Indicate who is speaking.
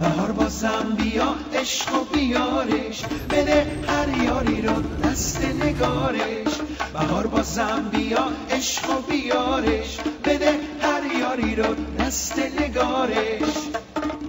Speaker 1: بهار بازم بیا عشق و بیارش، بده هر یاری رو دست نگارش. بهار بازم بیا عشق و بیارش، بده هر یاری رو دست نگارش.